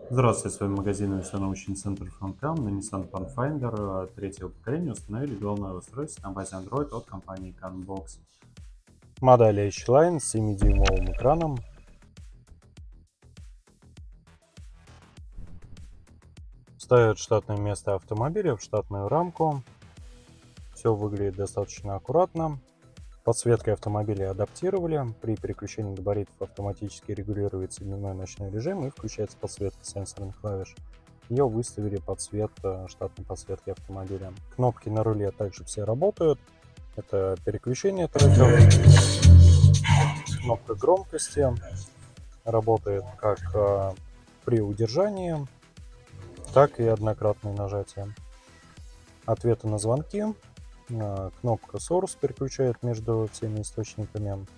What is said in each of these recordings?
Здравствуйте, с вами магазин и все научный центр Фанкам на Nissan Pathfinder третьего поколения установили главное устройство на базе Android от компании CanBox. Модель H-Line с 7-дюймовым экраном. Ставят штатное место автомобиля в штатную рамку. Все выглядит достаточно аккуратно. Подсветкой автомобиля адаптировали. При переключении габаритов автоматически регулируется дневной и ночной режим и включается подсветка сенсорных клавиш. Ее выставили под цвет штатной подсветки автомобиля. Кнопки на руле также все работают. Это переключение треков, кнопка громкости. Работает как при удержании, так и однократное нажатие. Ответы на звонки. Кнопка Source переключает между всеми источниками.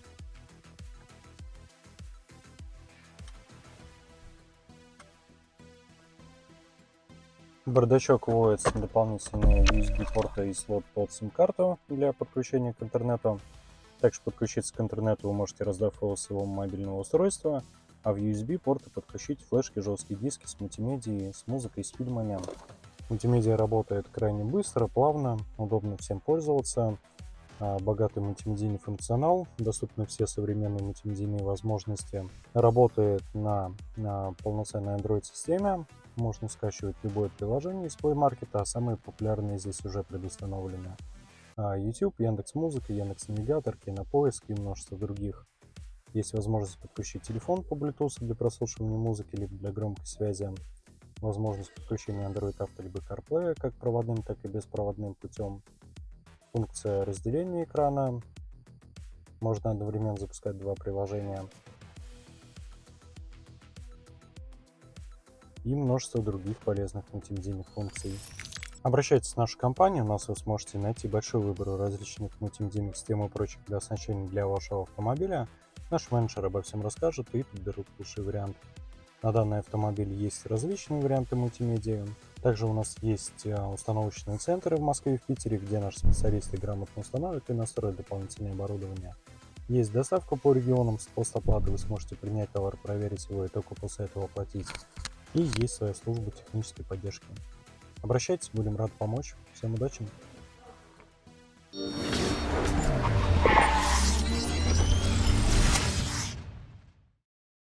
В бардачок вводятся дополнительные USB-порты и слот под сим-карту для подключения к интернету. Также подключиться к интернету вы можете, раздав его с своего мобильного устройства, а в USB-порты подключить флешки, жесткие диски с мультимедией, с музыкой, с фильмами. Мультимедиа работает крайне быстро, плавно, удобно всем пользоваться. Богатый мультимедийный функционал, доступны все современные мультимедийные возможности. Работает на полноценной Android-системе. Можно скачивать любое приложение из Play Market, а самые популярные здесь уже предустановлены. YouTube, Яндекс.Музыка, Яндекс.Навигатор, Кинопоиск и множество других. Есть возможность подключить телефон по Bluetooth для прослушивания музыки, либо для громкой связи. Возможность подключения Android Auto либо CarPlay как проводным, так и беспроводным путем. Функция разделения экрана. Можно одновременно запускать два приложения. И множество других полезных мультимедийных функций. Обращайтесь в нашу компанию, у нас вы сможете найти большой выбор различных мультимедийных систем и прочих для оснащения для вашего автомобиля. Наш менеджер обо всем расскажет и подберут лучший вариант. На данный автомобиль есть различные варианты мультимедиа. Также у нас есть установочные центры в Москве и в Питере, где наши специалисты грамотно устанавливают и настроят дополнительное оборудование. Есть доставка по регионам с постоплаты, вы сможете принять товар, проверить его и только после этого оплатить. И есть своя служба технической поддержки. Обращайтесь, будем рады помочь. Всем удачи!